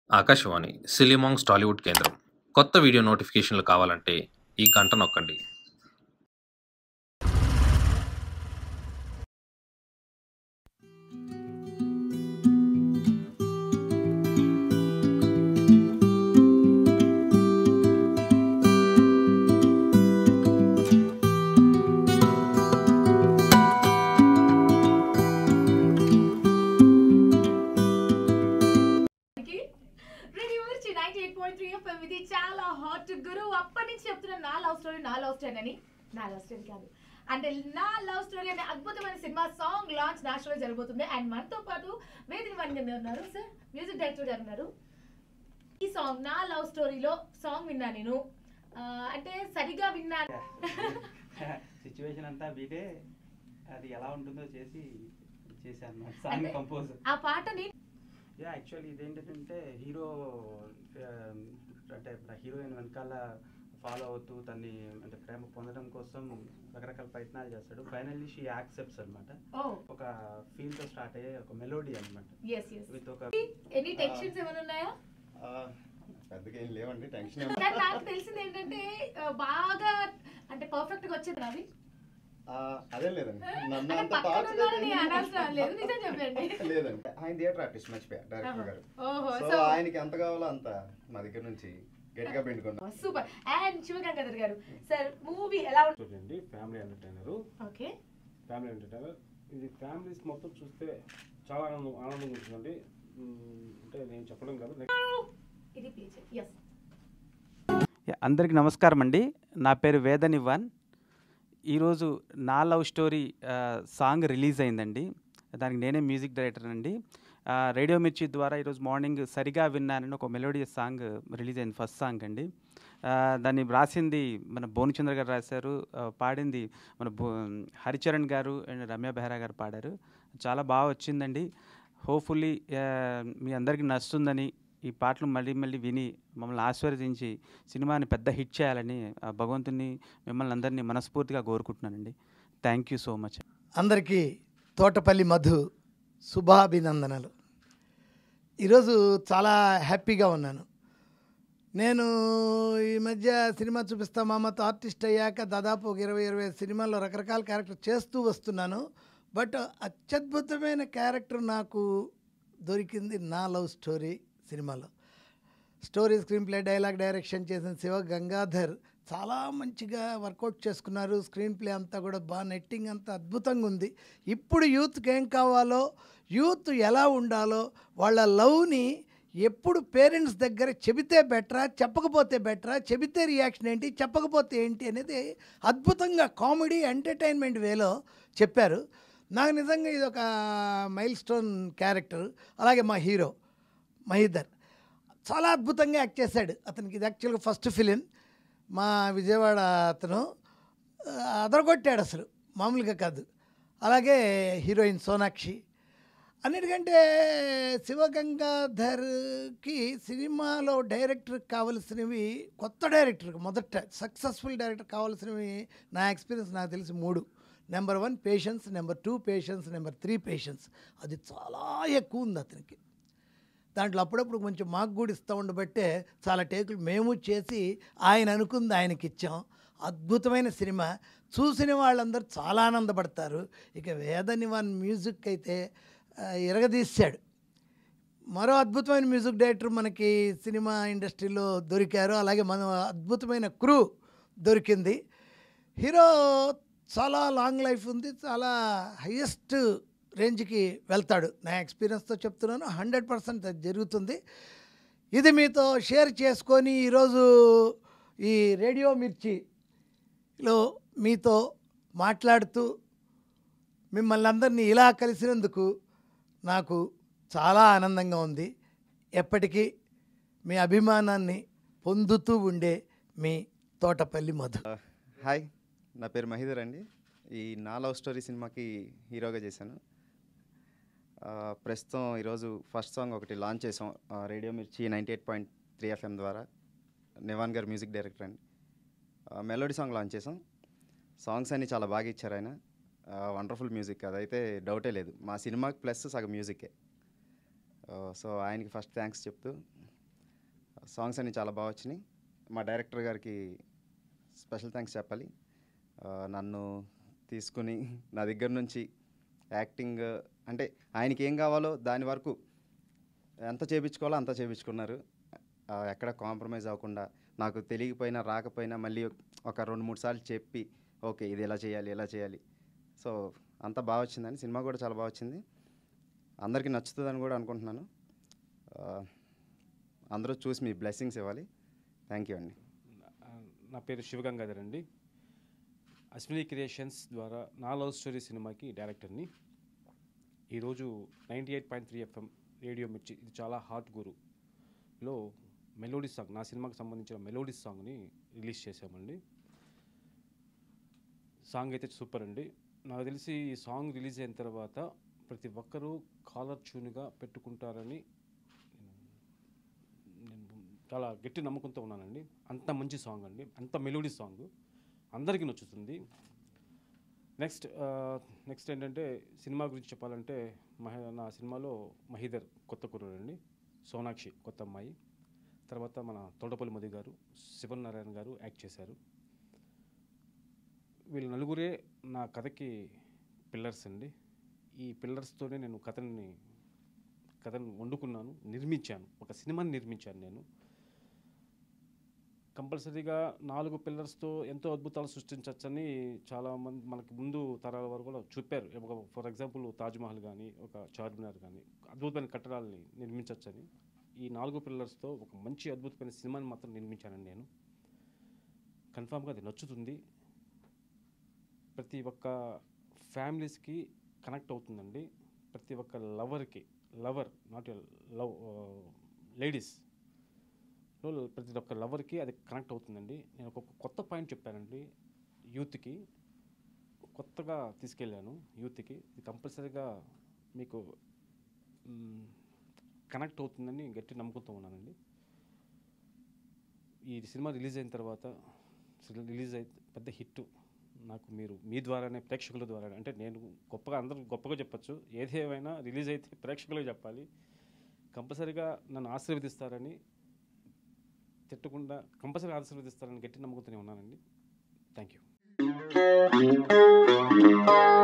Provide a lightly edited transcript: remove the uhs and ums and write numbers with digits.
ఆకాశవాణి సిలిమాంగ్స్ టాలీవుడ్ కేంద్రం. కొత్త వీడియో నోటిఫికేషన్లు కావాలంటే ఈ గంట నొక్కండి. రేడియో మిర్చి 98.3 FM ఇది చాలా హాట్ గురు. అప్పటి నుంచి చెప్తున్నా నా లవ్ స్టోరీ అని. నా లవ్ స్టోరీ కాదు అంటే నా లవ్ స్టోరీ అనే అద్భుతమైన సినిమా సాంగ్ లాంచ్ నేషనల్ జరగబోతుంది. అండ్ మనతో పాటు వేదిక వాణి ఉన్నారు, సార్ మ్యూజిక్ డైరెక్టర్ గారు ఉన్నారు. ఈ సాంగ్ నా లవ్ స్టోరీలో సాంగ్ విన్నా నేను, అంటే సరిగా విన్నాను. సిచ్యువేషన్ అంతా బీటే అది ఎలా ఉంటుందో చేశాను సాంగ్ కంపోజ్. ఆ పాటని యాక్చువల్లీ ఇదేంటంటే హీరో అంటే హీరోయిన్ వెనకాల ఫాలో అవుతూ తన్ని అంటే ప్రేమ పొందడం కోసం రకరకాల ప్రయత్నాలు చేస్తాడు. ఫైనల్లీ షీ యాక్సెప్ట్స్ అనమాట. ఒక ఫీల్ తో స్టార్ట్ అయ్యే ఒక మెలోడీ అనమాట. విత్ ఒక ఎనీ టెన్షన్స్ ఏమైనా ఉన్నాయా? పెద్దగా ఏం లేవండి టెన్షన్. నాకు తెలిసింది ఏంటంటే బాగా అంటే పర్ఫెక్ట్ గా వచ్చింది అవి. అదే లేదండి, నన్ను అంత లేదండి. ఆయన థియేటర్ ఆర్టిస్ట్ మర్చిపోయా డైరెక్టర్ గారు. సో ఆయనకి ఎంత కావాలో అంత మా దగ్గర నుంచి గట్టిగా పెట్టుకున్నాం. సూపర్. అండ్ శివగంగాధర్ గారు, సార్ మూవీ ఎలా ఉంటుంది? Family entertainer. Okay, family entertainer. ఇది ఫ్యామిలీస్ మొత్తం చూస్తే చాలా ఆనందంగా ఉంటుందండి. అంటే నేను చెప్పడం కాదు, ఇది ప్లీజ్. yes అందరికి నమస్కారం అండి. నా పేరు వేదనివాన్. ఈరోజు నా లవ్ స్టోరీ సాంగ్ రిలీజ్ అయిందండి. దానికి నేనే మ్యూజిక్ డైరెక్టర్ అండి. రేడియో మిర్చి ద్వారా ఈరోజు మార్నింగ్ సరిగా విన్నానని ఒక మెలోడియస్ సాంగ్ రిలీజ్ అయింది, ఫస్ట్ సాంగ్ అండి. దాన్ని రాసింది మన భువనచంద్ర గారు రాశారు, పాడింది మన హరిచరణ్ గారు అండ్ రమ్య బెహ్రా గారు పాడారు. చాలా బాగా వచ్చిందండి. హోప్ఫుల్లీ మీ అందరికీ నచ్చుతుందని, ఈ పాటలు మళ్ళీ మళ్ళీ విని మమ్మల్ని ఆశీర్వదించి సినిమాని పెద్ద హిట్ చేయాలని భగవంతుని మిమ్మల్ని అందరినీ మనస్ఫూర్తిగా కోరుకుంటున్నానండి. Thank you so much. అందరికీ తోటపల్లి మధు శుభాభినందనలు. ఈరోజు చాలా హ్యాపీగా ఉన్నాను. నేను ఈ మధ్య సినిమా చూపిస్తా మామతో ఆర్టిస్ట్ అయ్యాక దాదాపు ఒక 20 సినిమాల్లో రకరకాల క్యారెక్టర్ చేస్తూ వస్తున్నాను. బట్ అత్యద్భుతమైన క్యారెక్టర్ నాకు దొరికింది నా లవ్ స్టోరీ సినిమాలో. Story, screenplay, dialogue direction చేసిన శివ గంగాధర్ చాలా మంచిగా వర్కౌట్ చేసుకున్నారు. స్క్రీన్ ప్లే అంతా కూడా బాగా, నెట్టింగ్ అంతా అద్భుతంగా ఉంది. ఇప్పుడు యూత్కి ఏం కావాలో, యూత్ ఎలా ఉండాలో, వాళ్ళ లవ్ని ఎప్పుడు పేరెంట్స్ దగ్గర చెబితే బెటరా, చెప్పకపోతే బెటరా, చెబితే రియాక్షన్ ఏంటి, చెప్పకపోతే ఏంటి అనేది అద్భుతంగా కామెడీ ఎంటర్టైన్మెంట్ వేలో చెప్పారు. నాకు నిజంగా ఇది ఒక మైల్ స్టోన్ క్యారెక్టర్. అలాగే మా హీరో మహీధర్ చాలా అద్భుతంగా యాక్ట్ చేశాడు. అతనికి ఇది యాక్చువల్గా ఫస్ట్ ఫిలిం. మా విజయవాడ అతను అదరగొట్టాడు అసలు, మామూలుగా కాదు. అలాగే హీరోయిన్ సోనాక్షి. అన్నిటికంటే శివగంగాధర్కి సినిమాలో డైరెక్టర్కి కావలసినవి, కొత్త డైరెక్టర్కి మొదట సక్సెస్ఫుల్ డైరెక్టర్ కావాల్సినవి నా ఎక్స్పీరియన్స్ నాకు తెలిసి 3. Number 1 patience, number 2 patience, number 3 patience. అది చాలా ఎక్కువ ఉంది అతనికి. దాంట్లో అప్పుడప్పుడు కొంచెం మాకు కూడా ఇస్తూ ఉండబట్టే చాలా టేకులు మేము చేసి ఆయన అనుకుంది ఆయనకి ఇచ్చాం. అద్భుతమైన సినిమా, చూసిన వాళ్ళందరూ చాలా ఆనందపడతారు. ఇక వేదనివాన్ మ్యూజిక్ అయితే ఇరగదీశాడు. మరో అద్భుతమైన మ్యూజిక్ డైరెక్టర్ మనకి సినిమా ఇండస్ట్రీలో దొరికారు. అలాగే మన అద్భుతమైన క్రూ దొరికింది. హీరో చాలా లాంగ్ లైఫ్ ఉంది, చాలా హైయెస్ట్ రేంజ్కి వెళ్తాడు. నా ఎక్స్పీరియన్స్తో చెప్తున్నాను, 100% అది జరుగుతుంది. ఇది మీతో షేర్ చేసుకొని ఈరోజు ఈ రేడియో మిర్చిలో మీతో మాట్లాడుతూ మిమ్మల్ని అందరినీ ఇలా కలిసినందుకు నాకు చాలా ఆనందంగా ఉంది. ఎప్పటికీ మీ అభిమానాన్ని పొందుతూ ఉండే మీ తోటపల్లి మధు. హాయ్, నా పేరు మహీధర్ అండి. ఈ నా లవ్ స్టోరీ సినిమాకి హీరోగా చేశాను. ప్రస్తుతం ఈరోజు ఫస్ట్ సాంగ్ ఒకటి లాంచ్ చేసాం రేడియో మిర్చి 98.3 FM ద్వారా. నివాన్ గారు మ్యూజిక్ డైరెక్టర్ అండి. మెలోడీ సాంగ్ లాంచ్ చేసాం. సాంగ్స్ అన్నీ చాలా బాగా ఇచ్చారు ఆయన. వండర్ఫుల్ మ్యూజిక్, అదైతే డౌటే లేదు. మా సినిమాకి ప్లస్ సగం మ్యూజికే. సో ఆయనకి ఫస్ట్ థ్యాంక్స్ చెప్తూ సాంగ్స్ అన్నీ చాలా బాగా వచ్చినాయి. మా డైరెక్టర్ గారికి స్పెషల్ థ్యాంక్స్ చెప్పాలి. నన్ను తీసుకుని నా దగ్గర నుంచి యాక్టింగ్ అంటే ఆయనకి ఏం కావాలో దాని వరకు ఎంత చేయించుకోవాలో అంత చేయించుకున్నారు. ఎక్కడ కాంప్రమైజ్ అవ్వకుండా నాకు తెలియకపోయినా రాకపోయినా మళ్ళీ ఒక 2-3 సార్లు చెప్పి ఓకే ఇది ఎలా చేయాలి ఎలా చేయాలి. సో అంతా బాగా వచ్చిందని, సినిమా కూడా చాలా బాగా వచ్చింది. అందరికీ నచ్చుతుందని కూడా అనుకుంటున్నాను. అందరూ చూసి మీ బ్లెస్సింగ్స్ ఇవ్వాలి. థ్యాంక్ యూ అండి. నా పేరు శివగంగాధర్ అండి. అశ్విని క్రియేషన్స్ ద్వారా నా లవ్ స్టోరీ సినిమాకి డైరెక్టర్ని. ఈరోజు 98.3 FM రేడియో మిర్చి ఇది చాలా హాట్ గురులో మెలోడీ సాంగ్, నా సినిమాకి సంబంధించిన మెలోడీ సాంగ్ని రిలీజ్ చేసామండి. సాంగ్ అయితే సూపర్ అండి. నాకు తెలిసి ఈ సాంగ్ రిలీజ్ అయిన తర్వాత ప్రతి ఒక్కరూ కాలర్ ట్యూన్గా పెట్టుకుంటారని నేను చాలా గట్టి నమ్మకంతో ఉన్నానండి. అంత మంచి సాంగ్ అండి, అంత మెలోడీ సాంగ్ అందరికీ నచ్చుతుంది. నెక్స్ట్ ఏంటంటే సినిమా గురించి చెప్పాలంటే నా సినిమాలో మహీధర్ కొత్త కుర్రాడండి, సోనాక్షి కొత్త అమ్మాయి, తర్వాత మన తోటపల్లి మధు గారు, శివనారాయణ గారు యాక్ట్ చేశారు. వీళ్ళు నలుగురే నా కథకి పిల్లర్స్ అండి. ఈ పిల్లర్స్తోనే నేను కథను వండుకున్నాను, నిర్మించాను, ఒక సినిమాని నిర్మించాను నేను. కంపల్సరీగా 4 పిల్లర్స్తో ఎంతో అద్భుతాలు సృష్టించవచ్చని చాలామంది మనకి ముందు తరాల వారు కూడా చెప్పారు. ఫర్ ఎగ్జాంపుల్ తాజ్మహల్ కానీ, ఒక చార్మినార్ కానీ అద్భుతమైన కట్టడాలని నిర్మించవచ్చని. ఈ 4 పిల్లర్స్తో ఒక మంచి అద్భుతమైన సినిమాని మాత్రం నిర్మించానండి నేను. కన్ఫామ్గా అది నచ్చుతుంది, ప్రతి ఒక్క ఫ్యామిలీస్కి కనెక్ట్ అవుతుందండి. ప్రతి ఒక్క లవర్ నాట్ లవ్ లేడీస్, ప్రతి ఒక్క లవర్కి అది కనెక్ట్ అవుతుందండి. నేను ఒక కొత్త పాయింట్ చెప్పానండి, యూత్కి కొత్తగా తీసుకెళ్ళాను. యూత్కి ఇది కంపల్సరీగా మీకు కనెక్ట్ అవుతుందని గట్టి నమ్మకంతో ఉన్నానండి. ఈ సినిమా రిలీజ్ అయిన తర్వాత పెద్ద హిట్ నాకు మీరు మీ ద్వారానే, ప్రేక్షకుల ద్వారానే, అంటే నేను అందరూ గొప్పగా చెప్పచ్చు, ఏదేమైనా రిలీజ్ అయితే ప్రేక్షకులకు చెప్పాలి. కంపల్సరీగా నన్ను ఆశీర్వదిస్తారని, తిట్టకుండా కంపల్సరీగా ఆశీర్వదిస్తారని గట్టి నమ్మకంతోనే ఉన్నానండి. Thank you.